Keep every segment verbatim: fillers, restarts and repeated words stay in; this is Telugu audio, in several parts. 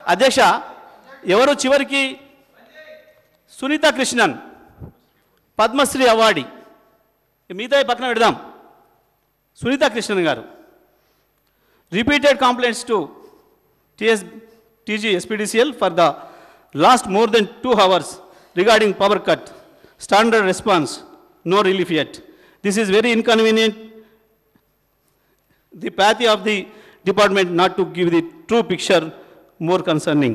అధ్యక్ష ఎవరు చివరికి సునీత కృష్ణన్ పద్మశ్రీ అవార్డీ, మిగతా పక్కన పెడదాం. సునీత కృష్ణన్ గారు repeated complaints to TS TG SPDCL for the last more than two hours regarding power cut, standard response, no relief yet. This is very inconvenient. The path of the department not to give the true picture more concerning.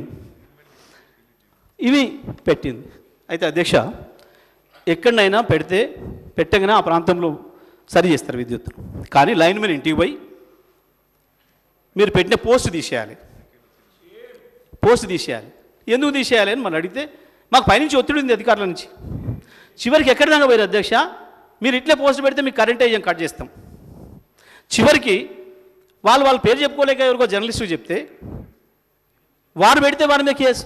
ఇవి పెట్టింది. అయితే అధ్యక్ష ఎక్కడైనా పెడితే పెట్టగానే ఆ ప్రాంతంలో సరి చేస్తారు విద్యుత్, కానీ లైన్ మీద ఇంటికి పోయి మీరు పెట్టిన పోస్ట్ తీసేయాలి, పోస్ట్ తీసేయాలి. ఎందుకు తీసేయాలి అని మనం అడిగితే మాకు పైనుంచి ఒత్తిడి ఉంది అధికారుల నుంచి. చివరికి ఎక్కడి దాకా పోయారు అధ్యక్ష, మీరు ఇట్లే పోస్ట్ పెడితే మీకు కరెంట్ ఏజెంట్ కట్ చేస్తాం. చివరికి వాళ్ళు వాళ్ళ పేరు చెప్పుకోలేక ఎవరికో జర్నలిస్టు చెప్తే వారు పెడితే వారి మీద కేసు,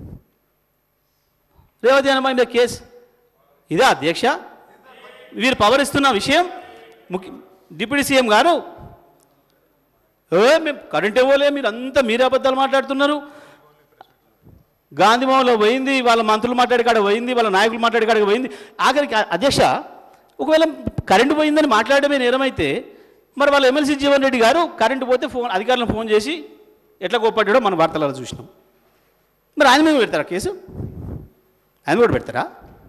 రేవతి అన్నమా మీద కేసు. ఇదే అధ్యక్ష వీరు పవర్ ఇస్తున్న విషయం. ముఖ్య డిప్యూటీ సీఎం గారు ఏ మేము కరెంట్ ఇవ్వలే, మీరు అంతా మీరే అబద్ధాలు మాట్లాడుతున్నారు. గాంధీభవన్లో పోయింది, వాళ్ళ మంత్రులు మాట్లాడే కాడ పోయింది, వాళ్ళ నాయకులు మాట్లాడే కాడికి పోయింది. ఆఖరికి అధ్యక్ష ఒకవేళ కరెంటు పోయిందని మాట్లాడమే నేరమైతే మరి వాళ్ళ ఎమ్మెల్సీ జీవన్ రెడ్డి గారు కరెంటు పోతే ఫోన్ అధికారులను ఫోన్ చేసి ఎట్లా కోప్పడ్డాడో మన వార్తలలో చూసినాం. మరి ఆయన మీద పెడతారా కేసు? ఆయన కూడా పెడతారా?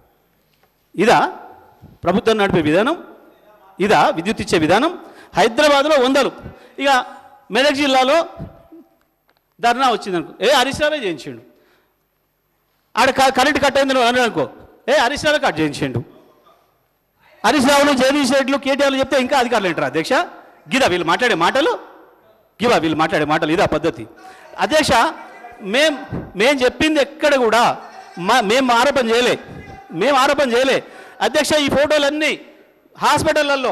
ఇదా ప్రభుత్వం నడిపే విధానం? ఇదా విద్యుత్ ఇచ్చే విధానం? హైదరాబాద్లో వందలు, ఇక మెదక్ జిల్లాలో ధర్నా వచ్చిందనుకో, ఏ హరీష్ రావే చేయించిండు. ఆడ కరెంట్ కట్ అయిందని అన్నాడు అనుకో, ఏ హరీష్ రావే కట్ చేయించిండు. హరీష్ రావులు, జగదీష్ రెడ్డిలు, కేటీఆర్లు చెప్తే ఇంకా అధికారులు ఏంటారు అధ్యక్ష? గిదా వీళ్ళు మాట్లాడే మాటలు? గివా వీళ్ళు మాట్లాడే మాటలు? ఇదా పద్ధతి? అధ్యక్ష మేం మేము చెప్పింది ఎక్కడ కూడా మా మేము ఆరోపణ చేయలే, మేము ఆరోపణ చేయలే అధ్యక్ష. ఈ ఫోటోలన్నీ హాస్పిటళ్ళల్లో,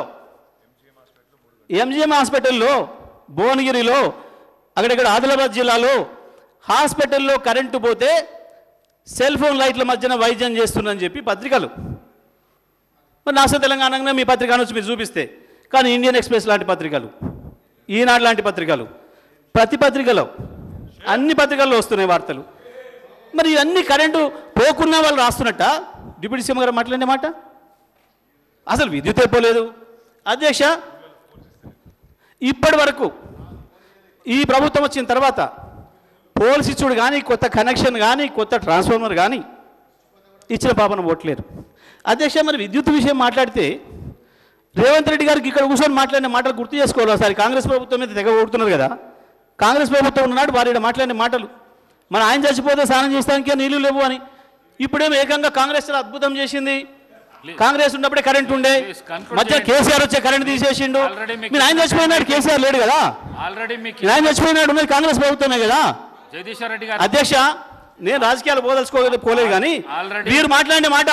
ఎంజిఎం హాస్పిటల్లో, భువనగిరిలో, అక్కడక్కడ ఆదిలాబాద్ జిల్లాలో హాస్పిటల్లో కరెంటు పోతే సెల్ ఫోన్ లైట్ల మధ్యన వైద్యం చేస్తుందని చెప్పి పత్రికలు. మరి నాస తెలంగాణలో మీ పత్రిక నుంచి మీరు చూపిస్తే, కానీ ఇండియన్ ఎక్స్ప్రెస్ లాంటి పత్రికలు, ఈనాడు లాంటి పత్రికలు, ప్రతి పత్రికలో అన్ని పత్రికల్లో వస్తున్నాయి వార్తలు. మరి ఇవన్నీ కరెంటు పోకున్నా వాళ్ళు రాస్తున్నట్ట డిప్యూటీ సీఎం గారు మాట్లాడిన మాట? అసలు విద్యుత్ అయిపోలేదు అధ్యక్ష. ఇప్పటి వరకు ఈ ప్రభుత్వం వచ్చిన తర్వాత పోల్స్ ఇచ్చుడు కానీ, కొత్త కనెక్షన్ కానీ, కొత్త ట్రాన్స్ఫార్మర్ కానీ ఇచ్చిన పాపన ఓట్లేరు అధ్యక్ష. మరి విద్యుత్ విషయం మాట్లాడితే రేవంత్ రెడ్డి గారికి ఇక్కడ కూర్చొని మాట్లాడిన మాటలు గుర్తు చేసుకోవాలి. ఒకసారి కాంగ్రెస్ ప్రభుత్వం మీద తెగ ఓడుతున్నారు కదా, కాంగ్రెస్ ప్రభుత్వం ఉన్నాడు వారి మాట్లాడిన మాటలు. మన ఆయన చచ్చిపోతే స్నానం చేస్తానికే నీళ్లు లేవు అని, ఇప్పుడేమో ఏకంగా కాంగ్రెస్ అద్భుతం చేసింది. కాంగ్రెస్ ఉన్నప్పుడే కరెంట్ ఉండే, మధ్య కేసీఆర్ వచ్చే కరెంట్ తీసేసిండు. మీరు ఆయన చచ్చిపోయినాడు, కేసీఆర్ లేడు కదా, ఆయన చచ్చిపోయినాడు, ఉన్నది కాంగ్రెస్ ప్రభుత్వమే కదా అధ్యక్ష. నేను రాజకీయాలు పోదలుచుకోలేదు కానీ మీరు మాట్లాడిన మాట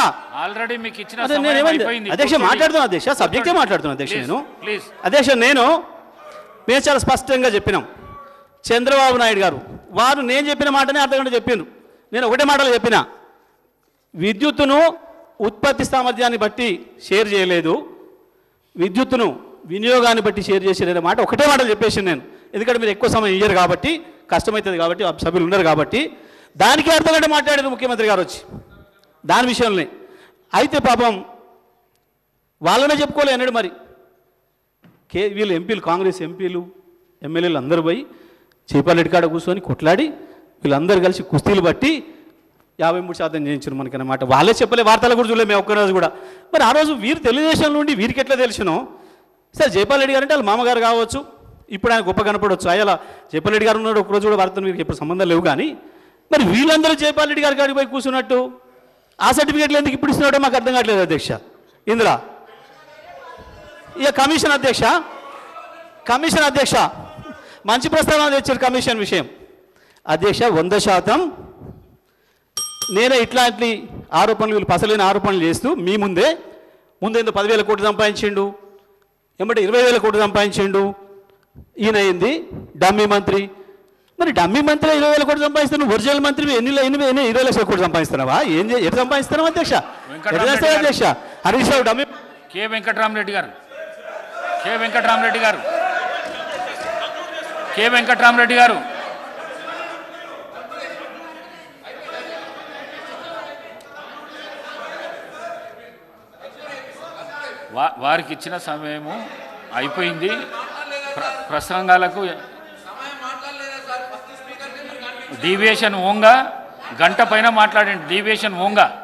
అధ్యక్ష మాట్లాడుతున్నాను అధ్యక్ష, సబ్జెక్టే మాట్లాడుతున్నాను అధ్యక్ష. నేను అధ్యక్ష నేను మేము చాలా స్పష్టంగా చెప్పినాం. చంద్రబాబు నాయుడు గారు వారు నేను చెప్పిన మాటనే అర్ధగంట చెప్పిండ్రు. నేను ఒకటే మాటలు చెప్పిన, విద్యుత్తును ఉత్పత్తి సామర్థ్యాన్ని బట్టి షేర్ చేయలేదు, విద్యుత్తును వినియోగాన్ని బట్టి షేర్ చేసేదనే మాట ఒకటే మాటలు చెప్పేసి నేను. ఎందుకంటే మీరు ఎక్కువ సమయం ఇయ్యరు కాబట్టి, కష్టమవుతుంది కాబట్టి, సభ్యులు ఉన్నారు కాబట్టి, దానికి అర్థగంట మాట్లాడారు ముఖ్యమంత్రి గారు వచ్చి దాని విషయంలో. అయితే పాపం వాళ్ళనే చెప్పుకోలే అన్నాడు. మరి కే వీళ్ళు ఎంపీలు, కాంగ్రెస్ ఎంపీలు, ఎమ్మెల్యేలు అందరూ పోయి చేపల్లెడ్డి కాడ కూర్చొని కొట్లాడి వీళ్ళందరూ కలిసి కుస్తీలు బట్టి యాభై మూడు శాతం చేయించారు మనకన్నమాట. వాళ్ళే చెప్పలే, వార్తలు కూడా చూడలే మేము ఒక్కరోజు కూడా. మరి ఆ రోజు వీరు తెలుగుదేశం నుండి వీరికి ఎట్లా తెలిసినో సరే, జైపాల్రెడ్డి గారు అంటే వాళ్ళ మామగారు కావచ్చు, ఇప్పుడు ఆయన గొప్ప కనపడవచ్చు. అయ్యలా జైపాల్రెడ్డి గారు ఉన్నాడు, ఒకరోజు కూడా వార్తలు వీరికి ఎప్పుడు సంబంధం లేవు. కానీ మరి వీళ్ళందరూ జైపాల్రెడ్డి గారి కాడికి పోయి కూర్చున్నట్టు ఆ సర్టిఫికేట్లు ఎందుకు ఇప్పుడు ఇస్తున్నాడో మాకు అర్థం కావట్లేదు అధ్యక్ష. ఇందులో ఇక కమిషన్ అధ్యక్ష, కమిషన్ అధ్యక్ష మంచి ప్రస్తావన తెచ్చారు కమిషన్ విషయం అధ్యక్ష. వంద శాతం నేనే ఇట్లాంటి ఆరోపణలు, వీళ్ళు పసలేని ఆరోపణలు చేస్తూ మీ ముందే ముందేందో పదివేల కోట్లు సంపాదించిండు, ఏమంటే ఇరవై వేల కోట్లు సంపాదించిండు, ఈయన అయింది డమ్మీ మంత్రి. మరి డమ్మీ మంత్రి ఇరవై వేల కోట్లు సంపాదిస్తున్నావు, ఒరిజినల్ మంత్రి ఎన్ని ఎన్ని ఎన్ని ఇరవై లక్షల కోట్లు సంపాదిస్తున్నావా? ఏం ఎట్లా సంపాదిస్తున్నావు అధ్యక్ష? అధ్యక్ష హరీష్ రావు డమ్మీ. కె వెంకటరామరెడ్డి గారు, కె వెంకటరామరెడ్డి గారు, కె వెంకటరామరెడ్డి గారు వా వారికి ఇచ్చిన సమయము అయిపోయింది. ప్ర ప్రసంగాలకు డీవియేషన్ ఓంగా గంట పైన మాట్లాడండి. డీవియేషన్ ఓంగా